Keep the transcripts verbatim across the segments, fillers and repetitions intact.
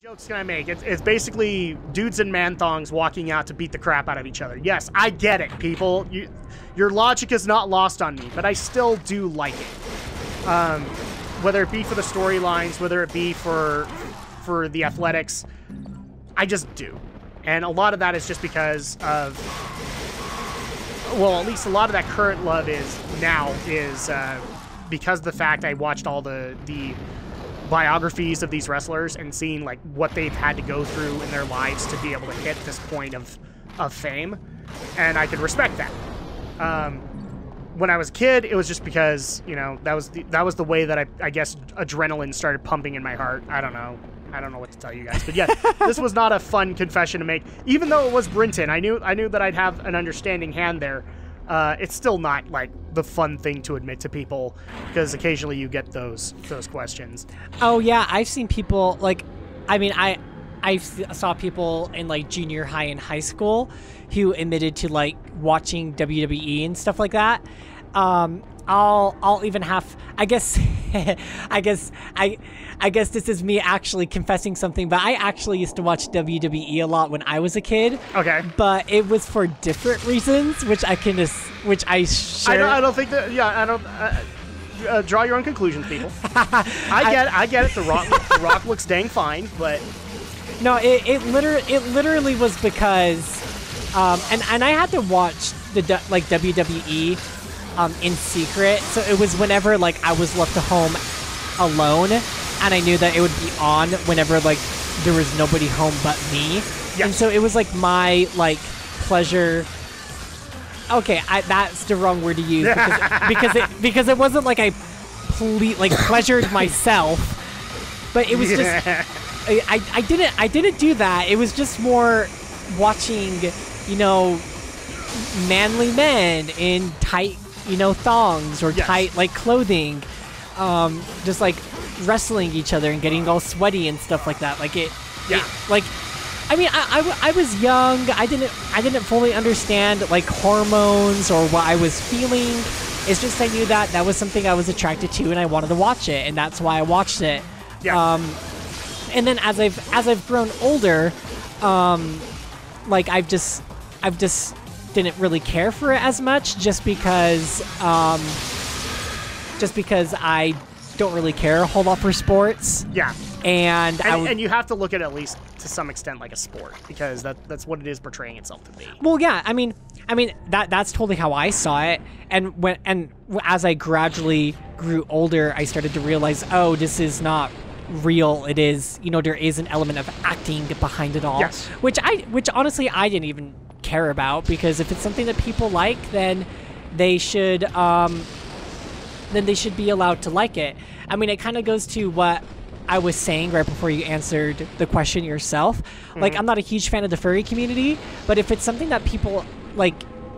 Jokes can I make? It's, it's basically dudes in man thongs walking out to beat the crap out of each other. Yes, I get it, people. You, your logic is not lost on me, but I still do like it. Um, whether it be for the storylines, whether it be for for the athletics, I just do. And a lot of that is just because of, well, at least a lot of that current love is now is uh, because of the fact I watched all the the. biographies of these wrestlers and seeing like what they've had to go through in their lives to be able to hit this point of of fame, and I could respect that. Um, when I was a kid, it was just because, you know, that was the, that was the way that I, I guess adrenaline started pumping in my heart. I don't know. I don't know what to tell you guys, but yeah, this was not a fun confession to make. Even though it was Brinton, I knew I knew that I'd have an understanding hand there. Uh, it's still not like the fun thing to admit to people, because occasionally you get those those questions. Oh yeah, I've seen people like, I mean, I I saw people in like junior high and high school who admitted to like watching W W E and stuff like that. Um, I'll I'll even have I guess I guess I I guess this is me actually confessing something, but I actually used to watch W W E a lot when I was a kid. Okay. But it was for different reasons, which I can just which I share. I don't, I don't think that. Yeah, I don't. Uh, uh, draw your own conclusions, people. I get I, I get it. The Rock the Rock looks dang fine, but no, it it literally it literally was because, um, and and I had to watch the like W W E. Um, in secret, so it was whenever like I was left at home alone, and I knew that it would be on whenever like there was nobody home but me. Yes. And so it was like my like pleasure. Okay, I, that's the wrong word to use because, because it because it wasn't like I ple- like pleasured myself, but it was just I, I didn't I didn't do that. It was just more watching, you know, manly men in tight, you know, thongs or yes. tight like clothing, um, just like wrestling each other and getting all sweaty and stuff like that. Like it, yeah. It, like, I mean, I, I, I was young. I didn't I didn't fully understand like hormones or what I was feeling. It's just I knew that that was something I was attracted to and I wanted to watch it, and that's why I watched it. Yeah. Um, and then as I've as I've grown older, um, like I've just I've just. didn't really care for it as much just because um, just because I don't really care a whole lot for sports. Yeah. And and, I w- and you have to look at it at least to some extent like a sport, because that that's what it is portraying itself to be. Well, yeah, I mean I mean that that's totally how I saw it, and when and as I gradually grew older, I started to realize, oh, this is not real. It is, you know, there is an element of acting behind it all. Yes. Which I which honestly I didn't even care about, because if it's something that people like, then they should um then they should be allowed to like it. I mean, it kind of goes to what I was saying right before you answered the question yourself. Mm-hmm. Like, I'm not a huge fan of the furry community, but if it's something that people like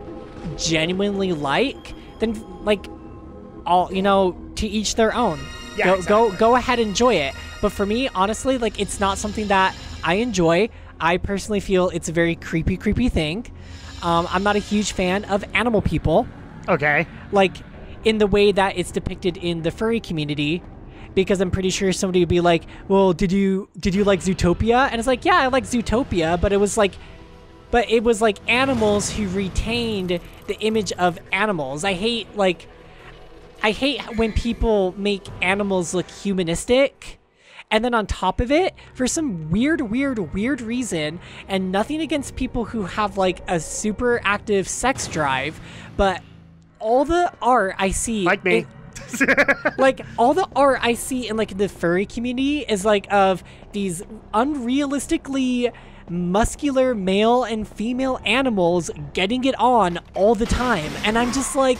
genuinely like, then like all, you know, to each their own. Yeah, go, exactly. go go ahead, enjoy it. But for me, honestly, like, it's not something that I enjoy. I personally feel it's a very creepy, creepy thing. Um, I'm not a huge fan of animal people. Okay. Like, in the way that it's depicted in the furry community, because I'm pretty sure somebody would be like, well, did you did you like Zootopia? And it's like, yeah, I like Zootopia, but it was like, but it was like animals who retained the image of animals. I hate, like, I hate when people make animals look humanistic. And then on top of it, for some weird, weird, weird reason, and nothing against people who have like a super active sex drive, but all the art I see, like me, in, like all the art I see in like the furry community is like of these unrealistically muscular male and female animals getting it on all the time, and I'm just like,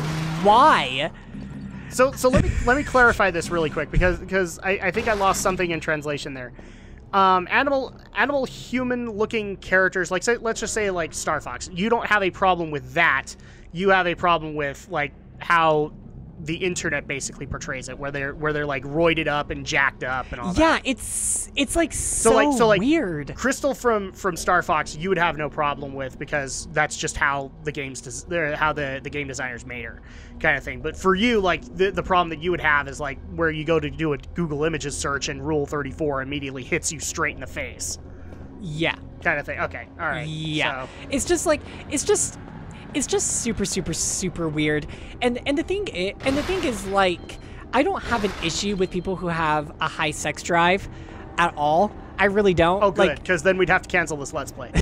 why? So so let me let me clarify this really quick, because because I, I think I lost something in translation there. Um, animal animal human looking characters, like, say, let's just say like Star Fox. You don't have a problem with that. You have a problem with like how the internet basically portrays it, where they're where they're like roided up and jacked up and all that. Yeah, it's it's like so, so like so like weird. Crystal from from Star Fox, you would have no problem with, because that's just how the games des- how the the game designers made her, kind of thing. But for you, like the the problem that you would have is like where you go to do a Google Images search and Rule thirty-four immediately hits you straight in the face. Yeah. Kind of thing. Okay. All right. Yeah. So. It's just like it's just it's just super super super weird. And and the thing is, and the thing is like I don't have an issue with people who have a high sex drive at all. I really don't. Oh, good, like, because then we'd have to cancel this Let's Play.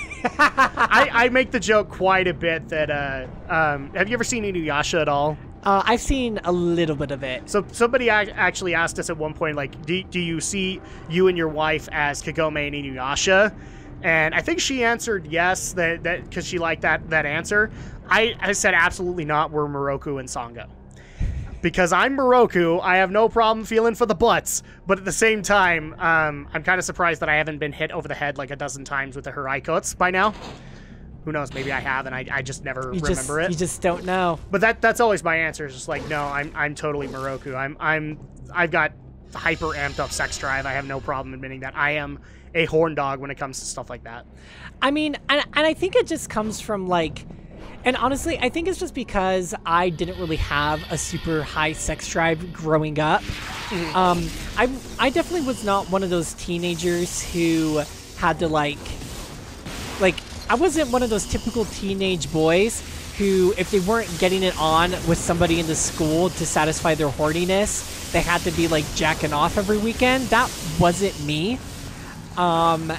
I, I make the joke quite a bit that, uh, um, have you ever seen Inuyasha at all? Uh, I've seen a little bit of it. So somebody ac- actually asked us at one point, like, do, do you see you and your wife as Kagome and Inuyasha? And I think she answered yes, that that because she liked that that answer. I, I said absolutely not. We're Moroku and Sango. Because I'm Moroku, I have no problem feeling for the butts, but at the same time, um, I'm kind of surprised that I haven't been hit over the head like a dozen times with the Haraikots by now. Who knows? Maybe I have, and I, I just never you remember just, it. You just don't know. But that that's always my answer. Is just like, no, I'm I'm totally Moroku. I'm I'm I've got hyper amped up sex drive. I have no problem admitting that I am a horn dog when it comes to stuff like that. I mean, and and I think it just comes from like. And honestly, I think it's just because I didn't really have a super high sex drive growing up. Mm-hmm. Um, I I definitely was not one of those teenagers who had to like, like I wasn't one of those typical teenage boys who, if they weren't getting it on with somebody in the school to satisfy their horniness, they had to be like jacking off every weekend. That wasn't me. Um,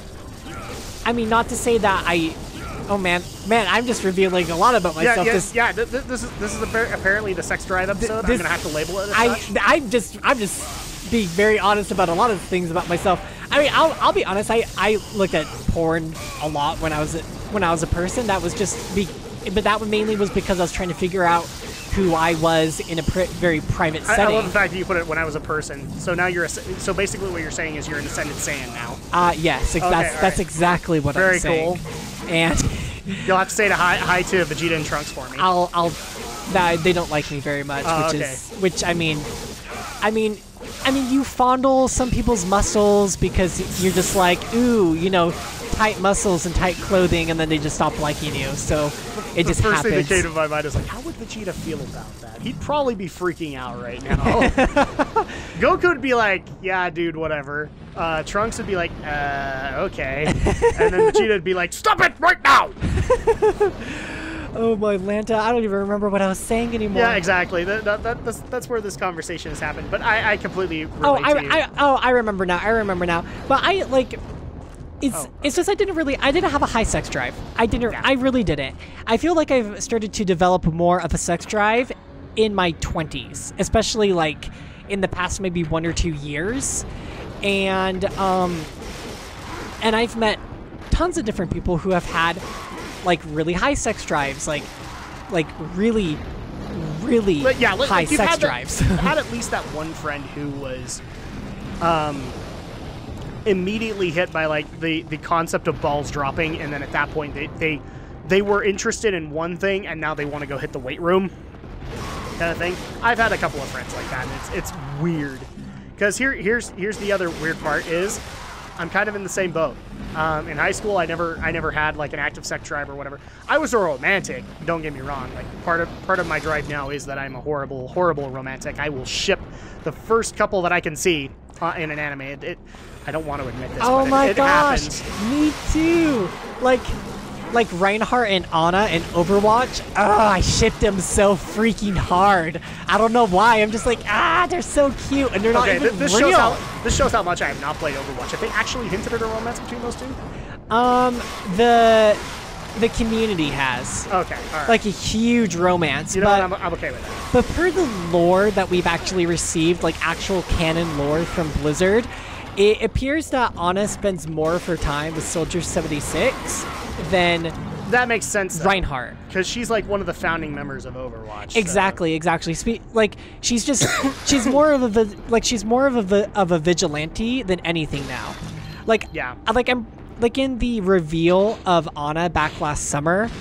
I mean, not to say that I. Oh man, man! I'm just revealing a lot about myself. Yeah, yeah, this, yeah. Th th this is this is apparently the sex drive episode. This, I'm gonna have to label it as I, such. I'm just, I'm just being very honest about a lot of things about myself. I mean, I'll, I'll be honest. I, I looked at porn a lot when I was, a, when I was a person. That was just be, but that mainly was because I was trying to figure out who I was in a pr very private setting. I, I love the fact that you put it when I was a person. So now you're a, so basically what you're saying is you're an ascended Saiyan now. Uh yes, ex okay, that's that's right. exactly what Very I'm saying. cool. And you'll have to say to hi, hi to Vegeta and Trunks for me. I'll I'll nah, they don't like me very much, Oh, which okay. is which I mean I mean I mean you fondle some people's muscles because you're just like, ooh, you know, tight muscles and tight clothing, and then they just stop liking you. So it the just first happens. thing that came to my mind is like, how would Vegeta feel about that? He'd probably be freaking out right now. Goku would be like, yeah, dude, whatever. Uh, Trunks would be like, uh, okay. And then Vegeta would be like, stop it right now! Oh my Lanta, I don't even remember what I was saying anymore. Yeah, exactly. That, that, that, that's, that's where this conversation has happened. But I, I completely relate Oh, I, to you. I, oh, I remember now. I remember now. But I like. It's Oh, okay. it's just I didn't really I didn't have a high sex drive. I didn't Yeah. I really didn't. I feel like I've started to develop more of a sex drive in my twenties, especially like in the past maybe one or two years. And um and I've met tons of different people who have had like really high sex drives, like like really really But yeah, like, high like you've sex had the- drives. I had at least that one friend who was um, immediately hit by like the, the concept of balls dropping, and then at that point they, they they were interested in one thing, and now they want to go hit the weight room, kind of thing. I've had a couple of friends like that, and it's it's weird. Because here here's here's the other weird part is I'm kind of in the same boat. Um, in high school, I never I never had like an active sex drive or whatever. I was a romantic. Don't get me wrong. Like part of part of my drive now is that I'm a horrible horrible romantic. I will ship the first couple that I can see uh, in an anime. It, it I don't want to admit this. Oh but my it, it gosh, happens. me too. Like, like Reinhardt and Ana in Overwatch. Oh, I shipped them so freaking hard. I don't know why. I'm just like, ah, they're so cute, and they're not Okay, even th- this real. shows how this shows how much I have not played Overwatch. Have they actually hinted at a romance between those two? Um, the the community has Okay, all right. like a huge romance, you know but what? I'm, I'm okay with that. but per the lore that we've actually received, like actual canon lore from Blizzard, it appears that Ana spends more of her time with Soldier seventy-six than That makes sense. though. Reinhardt. Because she's like one of the founding members of Overwatch. so- Exactly, exactly. Spe- like she's just she's more of a vi- like she's more of a vi- of a vigilante than anything now. Like Yeah. like I'm like in the reveal of Ana back last summer.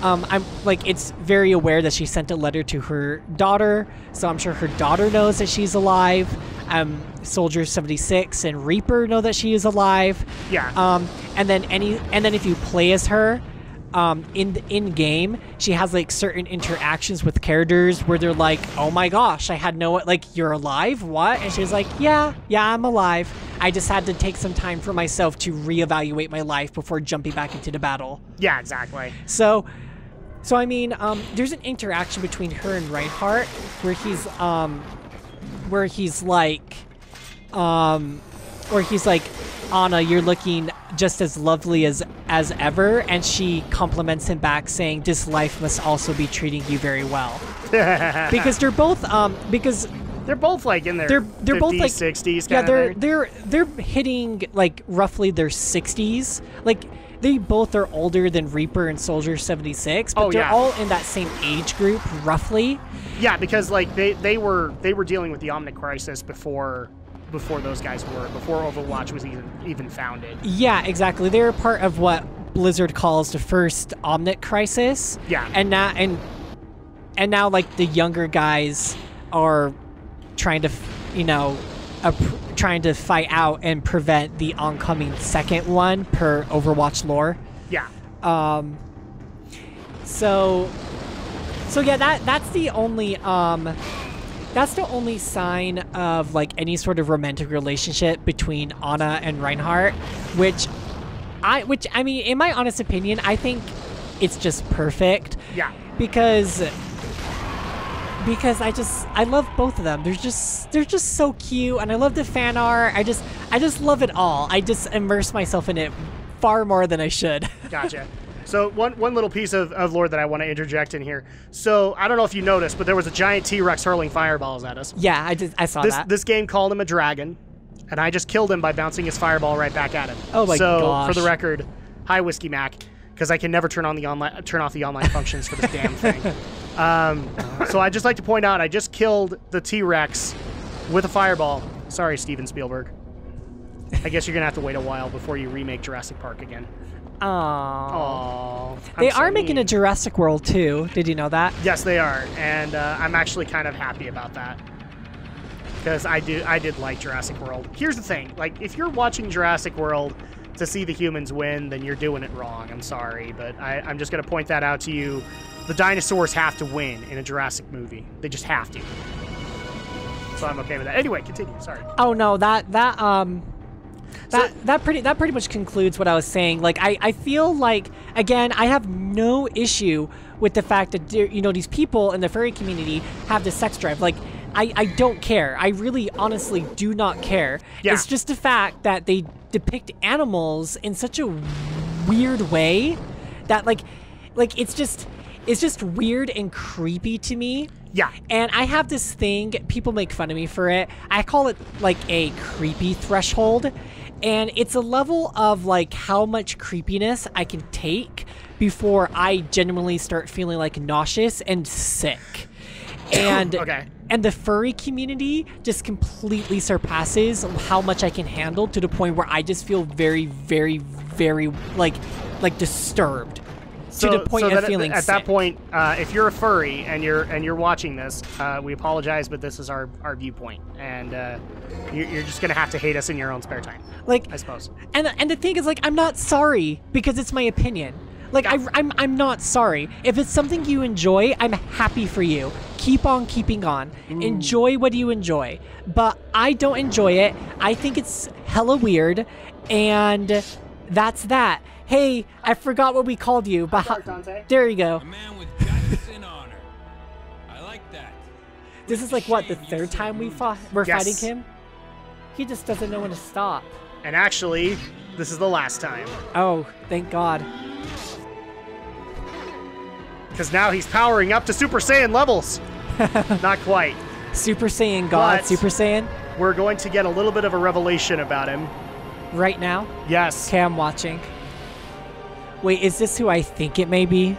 Um, I'm like, it's very aware that she sent a letter to her daughter, so I'm sure her daughter knows that she's alive. Um, Soldier seventy-six and Reaper know that she is alive. Yeah. Um, and then any, and then if you play as her, um, in the, in game, she has like certain interactions with characters where they're like, "Oh my gosh, I had no like you're alive, what?" And she's like, "Yeah, yeah, I'm alive. I just had to take some time for myself to reevaluate my life before jumping back into the battle." Yeah, exactly. So. So, I mean, um, there's an interaction between her and Reinhardt where he's, um, where he's like, um, where he's like, "Anna, you're looking just as lovely as, as ever." And she compliments him back saying, "This life must also be treating you very well." Because they're both, um, because they're both like in their they're, they're fifties, both like, sixties yeah, kind they're, of thing. they're, they're hitting like roughly their sixties. Like, they both are older than Reaper and Soldier seventy-six, but oh, they're yeah. all in that same age group, roughly. Yeah, because like they, they were they were dealing with the Omnic Crisis before before those guys were, before Overwatch was even even founded. Yeah, exactly. They're part of what Blizzard calls the first Omnic Crisis. Yeah. And now and and now like the younger guys are trying to, you know, uh, trying to fight out and prevent the oncoming second one per Overwatch lore. Yeah. Um. So. So yeah, that that's the only um. That's the only sign of like any sort of romantic relationship between Anna and Reinhardt, which I which I mean, in my honest opinion, I think it's just perfect. Yeah. Because. Because I just I love both of them. They're just they're just so cute, and I love the fan art. I just I just love it all. I just immerse myself in it far more than I should. Gotcha. So one one little piece of, of lore that I want to interject in here. So I don't know if you noticed, but there was a giant T-Rex hurling fireballs at us. Yeah, I just I saw this, that. This game called him a dragon, and I just killed him by bouncing his fireball right back at him. Oh my so, gosh. So for the record, hi Whiskey Mac, because I can never turn on the online turn off the online functions for this damn thing. Um, so I just like to point out, I just killed the T-Rex with a fireball. Sorry, Steven Spielberg. I guess you're gonna have to wait a while before you remake Jurassic Park again. Aww. Aww. They I'm so are making mean. a Jurassic World too. Did you know that? Yes, they are, and uh, I'm actually kind of happy about that because I do I did like Jurassic World. Here's the thing: like, if you're watching Jurassic World to see the humans win, then you're doing it wrong. I'm sorry, but I, I'm just gonna point that out to you. The dinosaurs have to win in a Jurassic movie. They just have to. So I'm okay with that. Anyway, continue. Sorry. Oh no, that that um that So- that pretty that pretty much concludes what I was saying. Like I I feel like again, I have no issue with the fact that there- you know these people in the furry community have the sex drive. Like I I don't care. I really honestly do not care. Yeah. It's just the fact that they depict animals in such a weird way that like like it's just It's just weird and creepy to me. Yeah. And I have this thing, people make fun of me for it. I call it like a creepy threshold. And it's a level of like how much creepiness I can take before I genuinely start feeling like nauseous and sick. And Okay. and the furry community just completely surpasses how much I can handle to the point where I just feel very, very, very like like disturbed. So, to the point so of that feeling at, at sick. that point, uh, if you're a furry and you're and you're watching this, uh, we apologize, but this is our, our viewpoint, and uh, you're, you're just gonna have to hate us in your own spare time, Like, I suppose. and and the thing is, like, I'm not sorry because it's my opinion. Like, I, I'm I'm not sorry. If it's something you enjoy, I'm happy for you. Keep on keeping on. Enjoy what you enjoy. But I don't enjoy it. I think it's hella weird, and that's that. Hey, I forgot what we called you. But Sorry, Dante. there you go. A man with justice and honor. I like that. This is like what the third time we fought. We're Yes. fighting him. He just doesn't know when to stop. And actually, this is the last time, Oh, thank God. because now he's powering up to Super Saiyan levels. Not quite. Super Saiyan God, But- Super Saiyan. We're going to get a little bit of a revelation about him. Right now. Yes. Okay, I'm watching. Wait, is this who I think it may be?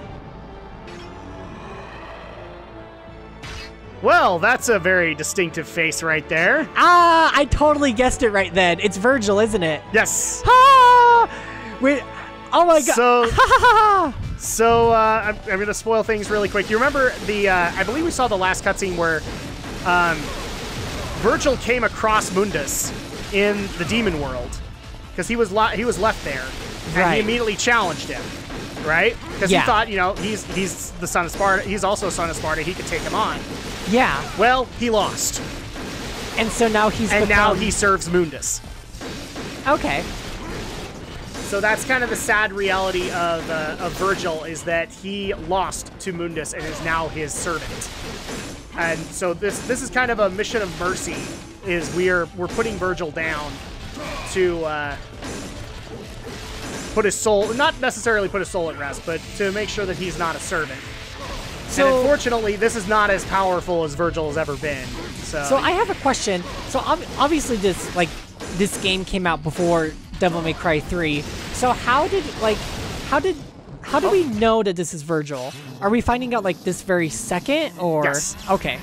Well, that's a very distinctive face right there. Ah, I totally guessed it right then. It's Virgil, isn't it? Yes. Ah! Wait, oh my God. So, Ha ha ha! So uh, I'm, I'm going to spoil things really quick. You remember the? Uh, I believe we saw the last cutscene where um, Virgil came across Mundus in the demon world because he was he was left there, and Right. he immediately challenged him, right? Because Yeah. he thought, you know, he's he's the son of Sparta. He's also a son of Sparta. He could take him on. Yeah. Well, he lost, And so now he's and now become- he serves Mundus. Okay. So that's kind of the sad reality of, uh, of Virgil, is that he lost to Mundus and is now his servant. And so this this is kind of a mission of mercy, is we're we're putting Virgil down to uh, put his soul, not necessarily put his soul at rest, but to make sure that he's not a servant. So, and unfortunately, this is not as powerful as Virgil has ever been. So, so I have a question. So ob- obviously this like this game came out before Devil May Cry three. So how did like how did how do we know that this is Virgil? Are we finding out like this very second or Yes. okay.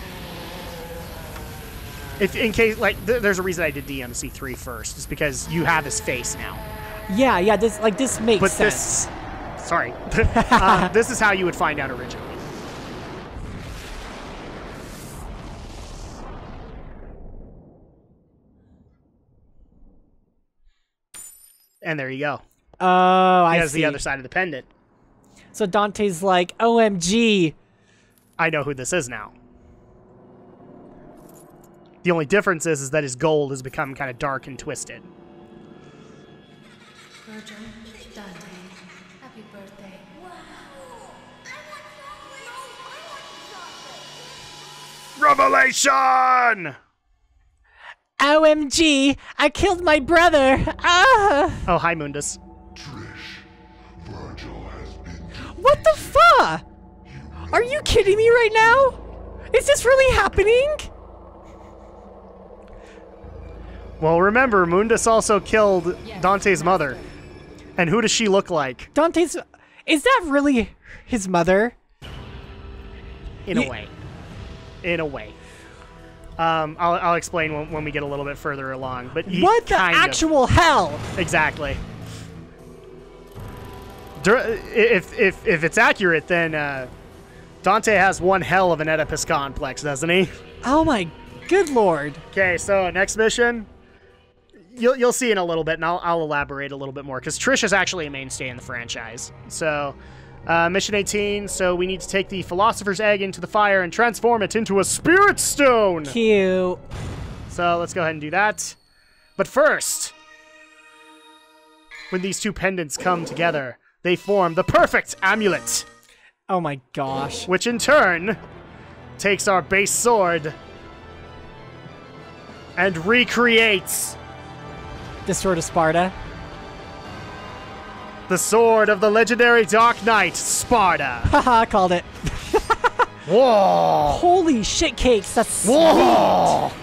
if in case like th- there's a reason I did D M C three first, is because you have his face now. Yeah, yeah, this like this makes But sense. this, sorry, uh, this is how you would find out originally. And there you go. Oh, I He has see. the other side of the pendant. So Dante's like, O M G. I know who this is now. The only difference is, is that his gold has become kind of dark and twisted. Virgil, Dante, happy birthday. Wow! Revelation! O M G, I killed my brother. Ah. Oh, hi, Mundus. What the fuck? Are you kidding me right now? Is this really happening? Well, remember, Mundus also killed Dante's mother. And who does she look like? Dante's... Is that really his mother? In a Ye- way. In a way. Um, I'll, I'll explain when, when we get a little bit further along. But he What the kind of- actual hell? Exactly. Dur- If, if, if it's accurate, then uh, Dante has one hell of an Oedipus complex, doesn't he? Oh my good lord. Okay, so next mission. You'll, you'll see in a little bit, and I'll, I'll elaborate a little bit more, because Trish is actually a mainstay in the franchise. So, uh, mission eighteen, so we need to take the Philosopher's Egg into the fire and transform it into a Spirit Stone! Cute. So let's go ahead and do that. But first, when these two pendants come together, they form the perfect amulet, Oh my gosh. which in turn takes our base sword and recreates The Sword of Sparta. the sword of the legendary Dark Knight, Sparta. Haha, called it. Whoa! Holy shit cakes, that's sweet. Whoa!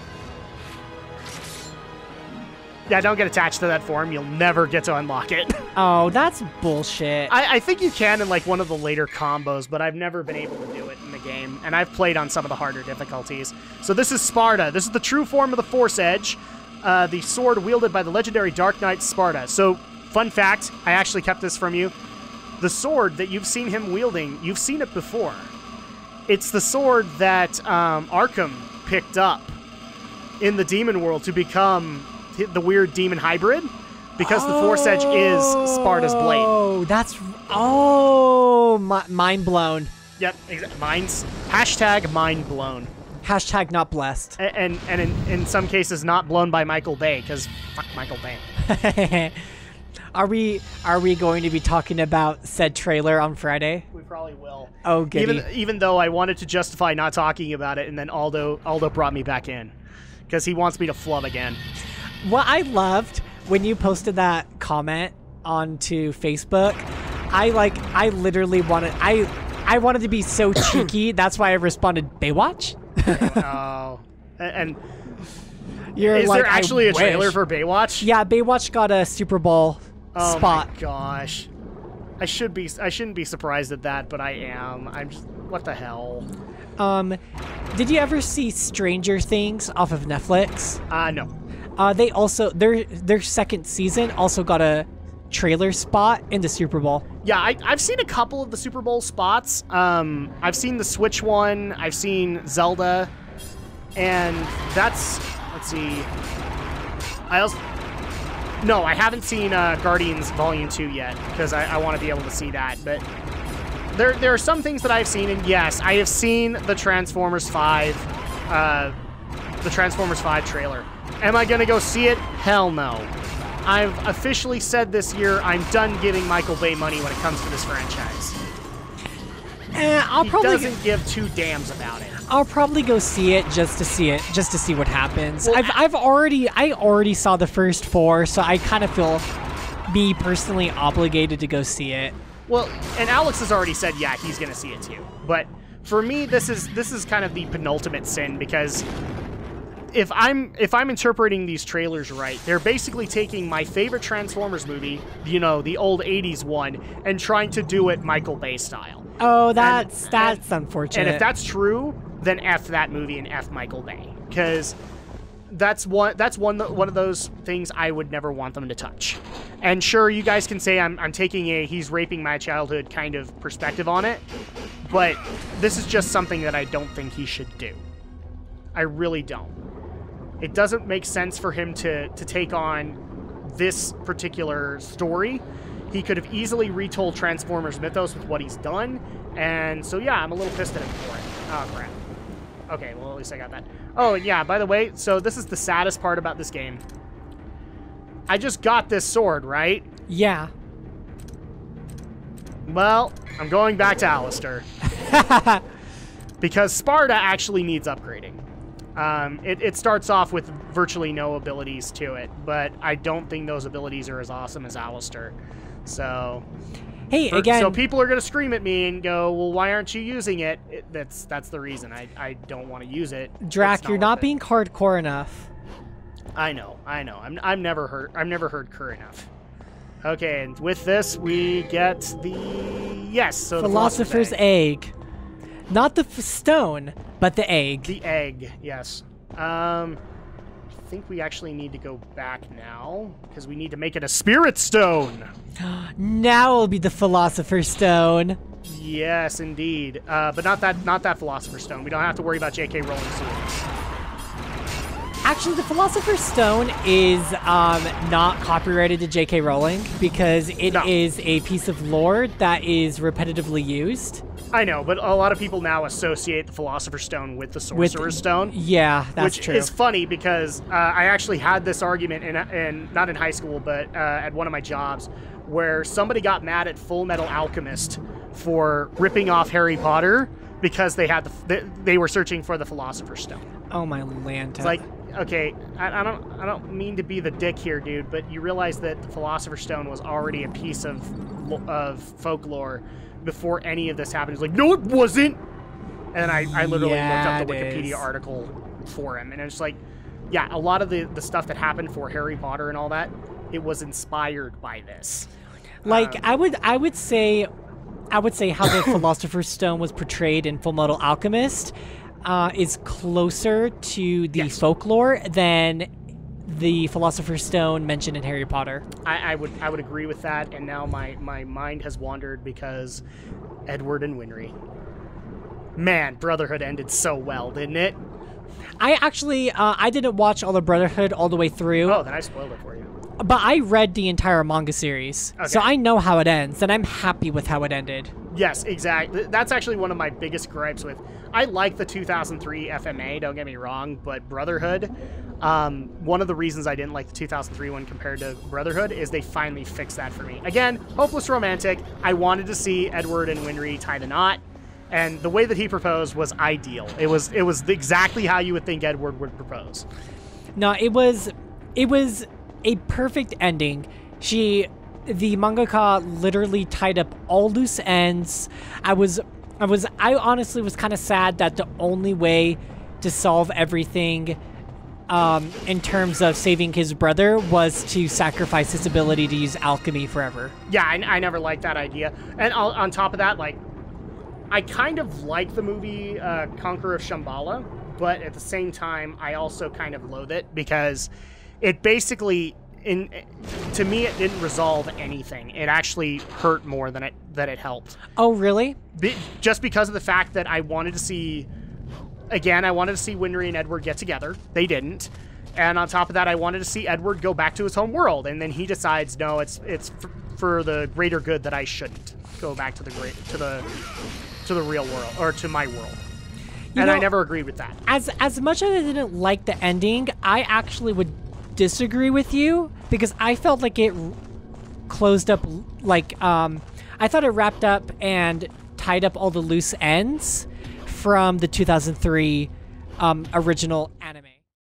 Yeah, don't get attached to that form. You'll never get to unlock it. Oh, that's bullshit. I, I think you can in like one of the later combos, but I've never been able to do it in the game, and I've played on some of the harder difficulties. So this is Sparta. This is the true form of the Force Edge, uh, the sword wielded by the legendary Dark Knight Sparta. So, fun fact, I actually kept this from you. The sword that you've seen him wielding, you've seen it before. It's the sword that um, Arkham picked up in the demon world to become the weird demon hybrid, because the Force Edge is Sparta's blade. Oh, that's... Oh, mi- mind blown. Yep, exactly. Mine's hashtag mind blown, Hashtag not blessed. A- and and in, in some cases not blown by Michael Bay, because fuck Michael Bay. Are we are we going to be talking about said trailer on Friday? We probably will. Oh, goody. Even even though I wanted to justify not talking about it, and then Aldo Aldo brought me back in because he wants me to flub again. What I loved when you posted that comment onto Facebook, I like I literally wanted I I wanted to be so cheeky. That's why I responded Baywatch. Oh, and, and You're is like, there actually I a trailer wish. for Baywatch? Yeah, Baywatch got a Super Bowl Oh spot. my gosh, I should be I shouldn't be surprised at that, but I am. I'm just, what the hell? Um, did you ever see Stranger Things off of Netflix? Uh no. Uh, they also their their second season also got a trailer spot in the Super Bowl. Yeah, I, I've seen a couple of the Super Bowl spots. Um, I've seen the Switch one. I've seen Zelda. And that's... Let's see... I also... No, I haven't seen uh, Guardians Volume two yet, because I, I want to be able to see that. But there, there are some things that I've seen, and yes, I have seen the Transformers five, uh, the Transformers five trailer. Am I going to go see it? Hell no. I've officially said this year I'm done giving Michael Bay money when it comes to this franchise. Eh, I'll he probably doesn't give two damns about it. I'll probably go see it just to see it, just to see what happens. Well, I've I've already I already saw the first four, so I kind of feel me personally obligated to go see it. Well, and Alex has already said, yeah, he's gonna see it too. But for me, this is this is kind of the penultimate sin, because if I'm if I'm interpreting these trailers right, they're basically taking my favorite Transformers movie, you know, the old eighties one, and trying to do it Michael Bay style. Oh, that's and, that's and, unfortunate. And if that's true, then F that movie and F Michael Bay, because that's one that's one one of those things I would never want them to touch. And sure, you guys can say I'm I'm taking a he's raping my childhood kind of perspective on it, but this is just something that I don't think he should do. I really don't. It doesn't make sense for him to to take on this particular story. He could have easily retold Transformers mythos with what he's done, and so yeah, I'm a little pissed at him for it. Oh crap. Okay, well at least I got that. Oh, and yeah, by the way, so this is the saddest part about this game. I just got this sword, right? Yeah. Well, I'm going back to Alistair. Because Sparta actually needs upgrading. Um, it, it starts off with virtually no abilities to it, but I don't think those abilities are as awesome as Alistair. So, hey, for, again. So people are going to scream at me and go, "Well, why aren't you using it?" it that's that's the reason. I I don't want to use it. Drac, not you're not it. being hardcore enough. I know, I know. I'm I'm never heard. I've never heard Kerr enough. Okay, and with this we get the yes. So Philosopher's the egg. egg. Not the f stone, but the egg. The egg, yes. Um, I think we actually need to go back now, because we need to make it a spirit stone. Now it'll be the Philosopher's Stone. Yes, indeed. Uh, but not that not that Philosopher's Stone. We don't have to worry about J K Rowling swords. Actually, the Philosopher's Stone is um, not copyrighted to J K Rowling, because it No. is a piece of lore that is repetitively used. I know, but a lot of people now associate the Philosopher's Stone with the Sorcerer's With- Stone. Yeah, that's which true. is funny, because uh, I actually had this argument, in, in not in high school, but uh, at one of my jobs, where somebody got mad at Full Metal Alchemist for ripping off Harry Potter because they had the, they, they were searching for the Philosopher's Stone. Oh my Lanta. It's like, okay, I, I don't I don't mean to be the dick here, dude, but you realize that the Philosopher's Stone was already a piece of of folklore before any of this happened. He's like, no, it wasn't. And I, I literally Yeah, looked up the it Wikipedia is. article for him, and it's like, yeah, a lot of the, the stuff that happened for Harry Potter and all that, it was inspired by this. Like Um, I would, I would say, I would say how the Philosopher's Stone was portrayed in Full Metal Alchemist uh, is closer to the Yes. folklore than the Philosopher's Stone mentioned in Harry Potter. I, I would I would agree with that, and now my, my mind has wandered because Edward and Winry. Man, Brotherhood ended so well, didn't it? I actually, uh, I didn't watch all the Brotherhood all the way through, Oh, then I spoiled it for you. but I read the entire manga series, so Okay. I know how it ends, and I'm happy with how it ended. Yes, exactly. That's actually one of my biggest gripes with. I like the two thousand three F M A, don't get me wrong, but Brotherhood, um, one of the reasons I didn't like the two thousand three one compared to Brotherhood is they finally fixed that for me. Again, hopeless romantic. I wanted to see Edward and Winry tie the knot, and the way that he proposed was ideal. It was it was exactly how you would think Edward would propose. No, it was, it was a perfect ending. She, the mangaka literally tied up all loose ends. I was, I was, I honestly was kind of sad that the only way to solve everything um, in terms of saving his brother was to sacrifice his ability to use alchemy forever. Yeah, I, I never liked that idea. And on, on top of that, like, I kind of like the movie uh, Conqueror of Shambhala, but at the same time, I also kind of loathe it because it basically in to me, it didn't resolve anything. It actually hurt more than it that it helped. Oh, really? Be, just because of the fact that I wanted to see, again, I wanted to see Winry and Edward get together. They didn't. And on top of that, I wanted to see Edward go back to his home world. And then he decides, no, it's it's for, for the greater good that I shouldn't go back to the great to the to the real world or to my world. You and know, I never agreed with that. As as much as I didn't like the ending, I actually would disagree with you because I felt like it closed up, like um, I thought it wrapped up and tied up all the loose ends from the two thousand three um, original anime.